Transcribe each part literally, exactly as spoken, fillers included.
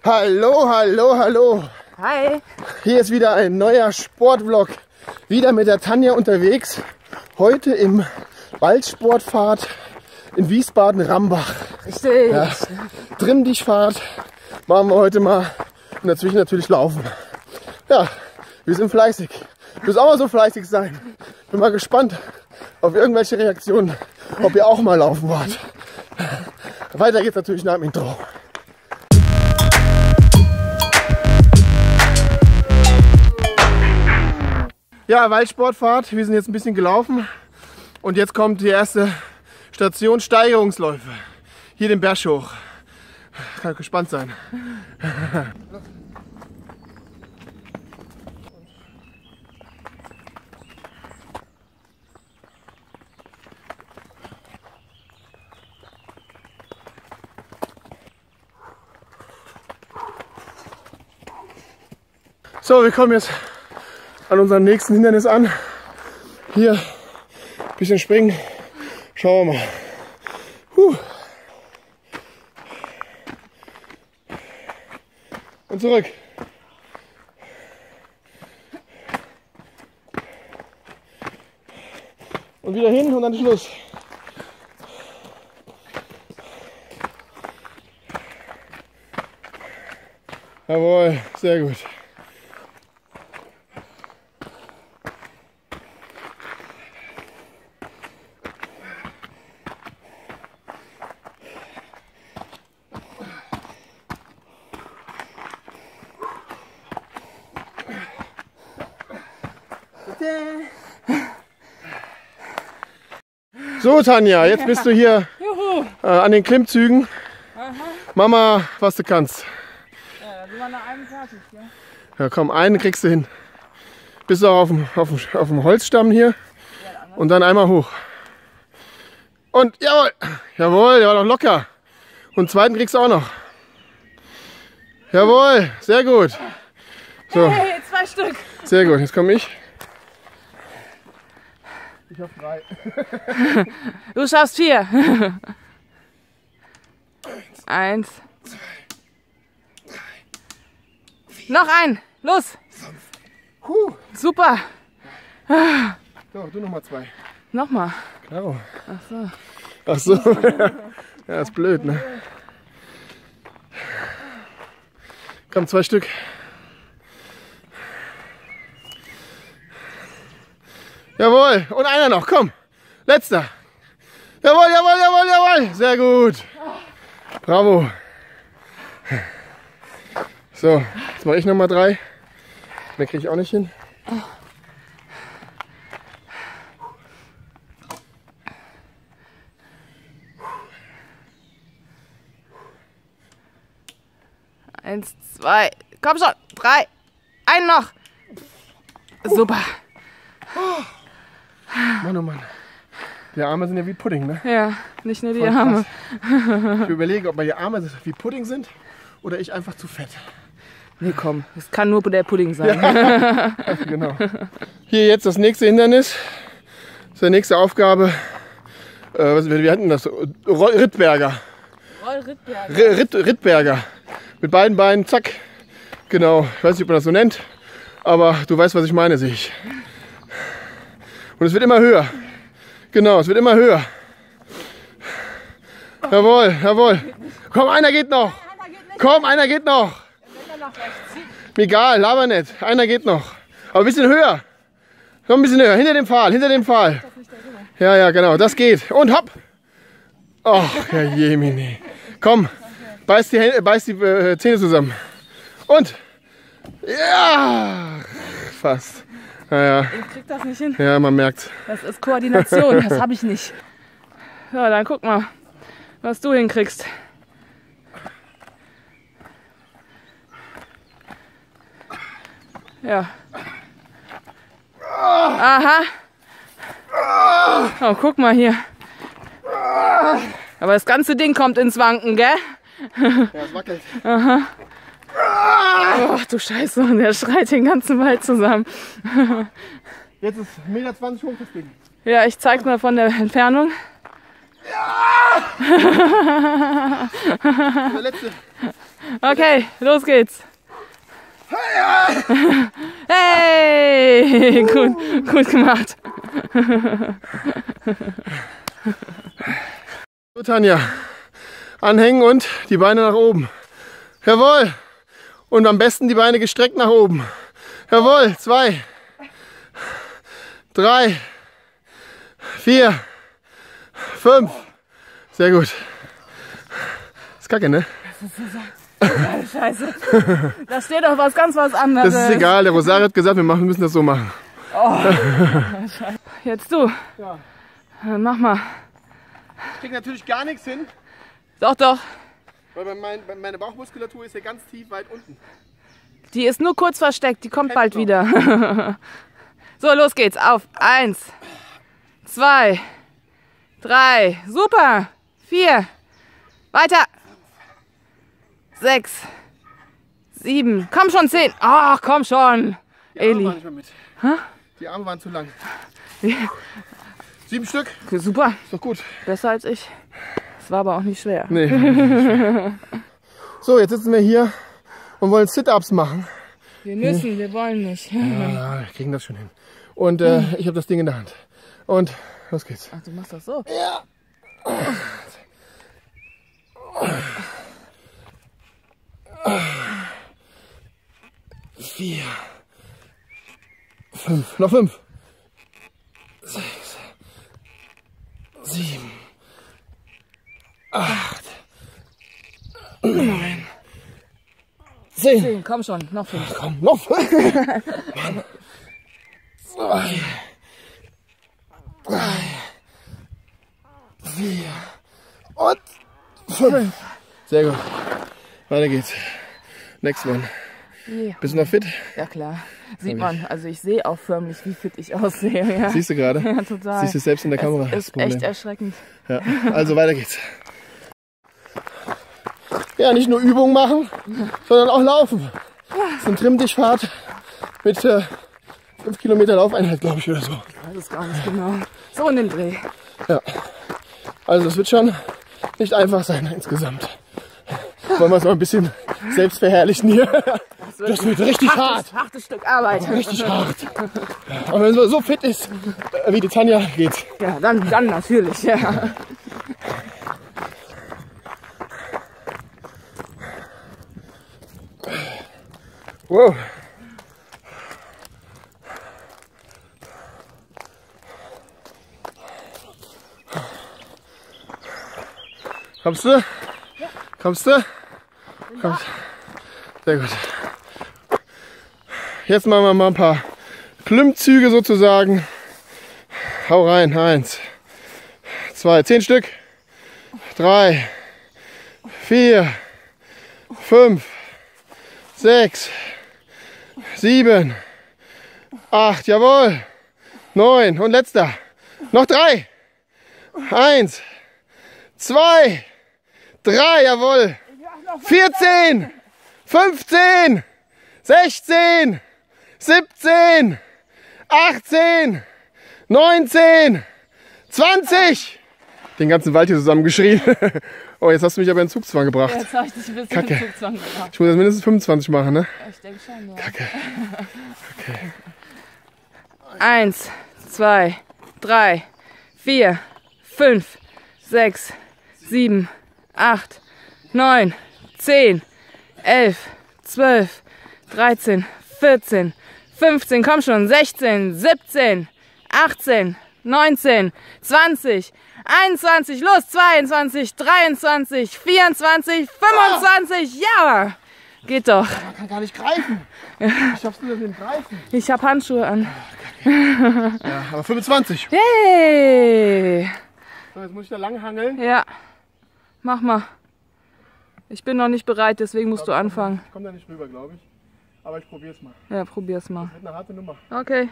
Hallo, hallo, hallo. Hi. Hier ist wieder ein neuer Sportvlog. Wieder mit der Tanja unterwegs. Heute im Waldsportfahrt in Wiesbaden-Rambach. Richtig. Ja, Trimm-dich-Fahrt machen wir heute mal. Und dazwischen natürlich laufen. Ja, wir sind fleißig. Du musst auch mal so fleißig sein. Bin mal gespannt auf irgendwelche Reaktionen, ob ihr auch mal laufen wart. Weiter geht's natürlich nach dem Intro. Ja, Waldsportfahrt. Wir sind jetzt ein bisschen gelaufen. Und jetzt kommt die erste Station Steigerungsläufe. Hier den Berg hoch. Kann gespannt sein. So, wir kommen jetzt an unserem nächsten Hindernis an. Hier ein bisschen springen. Schauen wir mal. Huh. Und zurück. Und wieder hin und dann Schluss. Jawohl, sehr gut. So Tanja, jetzt bist du hier äh, an den Klimmzügen. Aha. Mama, was du kannst. Ja, da sind wir nach einem fertig. Ja, ja komm, einen kriegst du hin. Bist du auch auf dem, auf dem, auf dem Holzstamm hier. Ja, und dann einmal hoch. Und jawohl, jawohl, der war doch locker. Und den zweiten kriegst du auch noch. Jawohl, sehr gut. So. Hey, zwei Stück. Sehr gut, jetzt komme ich. Ich habe drei. Du schaffst vier. Eins. Zwei, drei, vier, noch ein. Los. Fünf. Huh. Super. So, du nochmal zwei. Nochmal. Klaro. Ach so. Ach so. Ja, ist blöd, ne? Komm, zwei Stück. Jawohl, und einer noch, komm. Letzter. Jawohl, jawohl, jawohl, jawohl. Sehr gut. Bravo. So, jetzt mache ich nochmal drei. Mehr kriege ich auch nicht hin. Eins, zwei, komm schon, drei. Einen noch. Super. Mann, oh Mann. Die Arme sind ja wie Pudding, ne? Ja, nicht nur die Voll Arme. Ich überlege, ob meine Arme wie Pudding sind oder ich einfach zu fett. Nee, komm, es kann nur der Pudding sein. Ja, genau. Hier jetzt das nächste Hindernis. Das ist die nächste Aufgabe. Äh, was, wir hatten das. Rittberger. Roll Rittberger. Ritt, Rittberger. Mit beiden Beinen, zack. Genau. Ich weiß nicht, ob man das so nennt. Aber du weißt, was ich meine, sehe ich. Und es wird immer höher. Genau, es wird immer höher. Jawohl, jawohl. Komm, einer geht noch. Komm, einer geht noch. Egal, laber nicht. Einer geht noch. Aber ein bisschen höher. Komm, ein bisschen höher. Hinter dem Pfahl, hinter dem Pfahl. Ja, ja, genau, das geht. Und hopp. Ach, Herr Jemini. Komm, beiß die, Hände, beiß die äh, Zähne zusammen. Und. Ja, fast. Ja, ja. Ich krieg das nicht hin. Ja, man merkt. Das ist Koordination, das habe ich nicht. So, dann guck mal, was du hinkriegst. Ja. Aha. Oh, guck mal hier. Aber das ganze Ding kommt ins Wanken, gell? Ja, es wackelt. Aha. Oh, du Scheiße, und der schreit den ganzen Wald zusammen. Jetzt ist eins Meter zwanzig hoch das Ding. Ja, ich zeig's mal von der Entfernung. Ja! Der letzte. Okay, los geht's. Hey, gut, gut gemacht. So, Tanja, anhängen und die Beine nach oben. Jawohl. Und am besten die Beine gestreckt nach oben. Jawohl. Zwei, drei, vier, fünf. Sehr gut. Ist kacke, ne? Scheiße. Da steht doch was ganz was anderes. Das ist egal. Der Rosario hat gesagt, wir machen, müssen das so machen. Oh. Jetzt du. Ja. Mach mal. Ich krieg natürlich gar nichts hin. Doch, doch. Weil mein, meine Bauchmuskulatur ist ja ganz tief weit unten. Die ist nur kurz versteckt, die kommt bald wieder. So, los geht's. Auf. Eins, zwei, drei. Super. Vier. Weiter. Sechs. Sieben. Komm schon, zehn. Ach, komm schon. Die Arme Eli. waren nicht mehr mit. Hä? Die Arme waren zu lang. Sieben Stück. Super. Ist doch gut. Besser als ich. Es war aber auch nicht schwer. Nee. So, jetzt sitzen wir hier und wollen Sit-Ups machen. Wir müssen, wir wollen nicht. Ja, wir kriegen das schon hin. Und äh, ich habe das Ding in der Hand. Und los geht's. Ach, du machst das so? Ja. Vier. Fünf. Noch fünf. Sechs. Sieben. Acht. Neun. Zehn. Zehn, komm schon, noch fünf. Komm, noch fünf. Mann. Zwei. Drei. Vier. Und fünf. Sehr gut. Weiter geht's. Next one. Yeah. Bist du noch fit? Ja klar, sieht man. Also ich sehe auch förmlich, wie fit ich aussehe. Ja. Siehst du gerade? Ja, total. Siehst du selbst in der Kamera? Das Das ist Problem. echt erschreckend. Ja. Also weiter geht's. Ja, nicht nur Übungen machen, sondern auch laufen. Das ist eine Trimm-Dich-Fahrt mit äh, fünf Kilometer Laufeinheit, glaube ich, oder so. Ich weiß es gar nicht genau. So in den Dreh. Ja. Also es wird schon nicht einfach sein insgesamt. Wollen wir es mal ein bisschen selbst verherrlichen hier. Das wird, das wird richtig hartes, hart. Hartes Stück Arbeit. Richtig hart. Aber wenn man so fit ist, wie die Tanja, geht's. Ja, dann, dann natürlich. Ja. Wow. Kommst du? Ja. Kommst du? Kommst. Sehr gut. Jetzt machen wir mal ein paar Klimmzüge sozusagen. Hau rein. Eins, zwei, zehn Stück. Drei, vier, fünf, sechs, sieben, acht, jawohl. Neun und letzter. Noch drei. Eins, zwei, drei, jawohl. vierzehn, fünfzehn, sechzehn, siebzehn, achtzehn, neunzehn, zwanzig. Den ganzen Wald hier zusammengeschrien. Oh, jetzt hast du mich aber in Zugzwang gebracht. Jetzt habe ich dich ein bisschen Kacke. in Zugzwang gebracht. Ich muss jetzt mindestens fünfundzwanzig machen, ne? Ich denke schon, ja. Kacke. Okay. Eins, zwei, drei, vier, fünf, sechs, sieben, acht, neun, zehn, elf, zwölf, dreizehn, vierzehn, fünfzehn, komm schon, sechzehn, siebzehn, achtzehn, neunzehn, zwanzig, einundzwanzig, los, zweiundzwanzig, dreiundzwanzig, vierundzwanzig, fünfundzwanzig, ja! Geht doch. Man kann gar nicht greifen. Ich schaffst du das mit dem Greifen? Ich habe Handschuhe an. Ja, aber fünfundzwanzig. Hey! So, jetzt muss ich da lang hangeln. Ja, mach mal. Ich bin noch nicht bereit, deswegen musst du anfangen. Ich komme da nicht rüber, glaube ich. Aber ich probiere es mal. Ja, probier's mal. Das wird eine harte Nummer. Okay.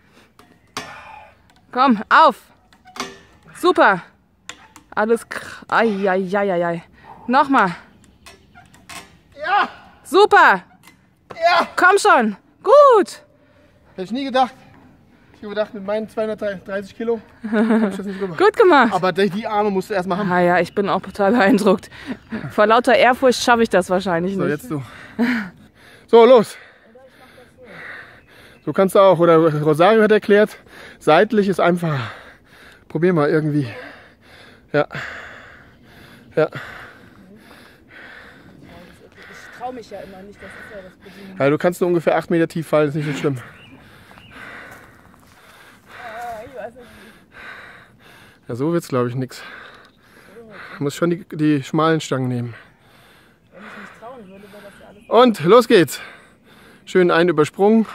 Komm, auf! Super! Alles kr... Eieieiei. Nochmal. Ja! Super! Ja! Komm schon! Gut! Hätte ich nie gedacht. Ich habe gedacht, mit meinen zweihundertdreißig Kilo habe ich das nicht rüber. Gut gemacht. Aber die Arme musst du erstmal haben. Ah ja, ich bin auch total beeindruckt. Vor lauter Ehrfurcht schaffe ich das wahrscheinlich So, nicht. jetzt du. So, los. So kannst du auch. Oder Rosario hat erklärt, seitlich ist einfacher. Probier mal irgendwie. Ja. Ja. Ich traue mich ja immer nicht, das ist ja das Problem. Ja, du kannst nur ungefähr acht Meter tief fallen, ist nicht so schlimm. Ja, so wird's glaube ich nichts. Du musst schon die, die schmalen Stangen nehmen. Wenn ich mich trauen würde, wäre das ja alles. Und los geht's. Schön einen übersprungen.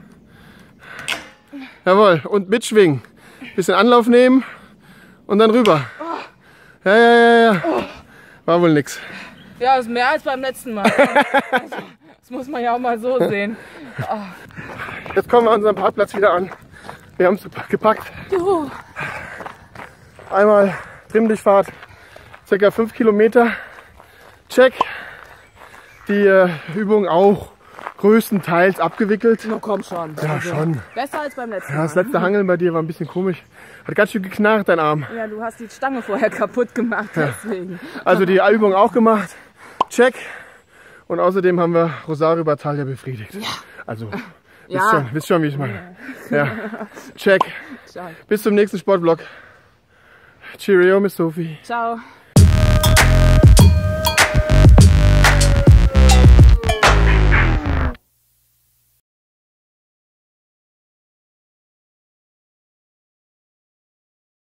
Jawohl, und mitschwingen. Bisschen Anlauf nehmen und dann rüber. Ja, ja, ja, ja. War wohl nix. Ja, ist mehr als beim letzten Mal. Also, das muss man ja auch mal so sehen. Jetzt kommen wir an unserem Parkplatz wieder an. Wir haben es gepackt. Juhu. Einmal Trimmlichtfahrt, circa fünf Kilometer. Check. Die äh, Übung auch größtenteils abgewickelt. Na komm schon. Ja, Also, schon. Besser als beim letzten Ja, das Mal. letzte Hangeln bei dir war ein bisschen komisch. Hat ganz schön geknarrt, dein Arm. Ja, du hast die Stange vorher kaputt gemacht, deswegen. Also die Übung auch gemacht. Check. Und außerdem haben wir Rosario Battaglia befriedigt. Ja. Also, wisst, Ja. schon, wisst schon, wie ich meine. Ja. Check. Ciao. Bis zum nächsten Sportvlog. Cheerio, Miss Sophie. Ciao.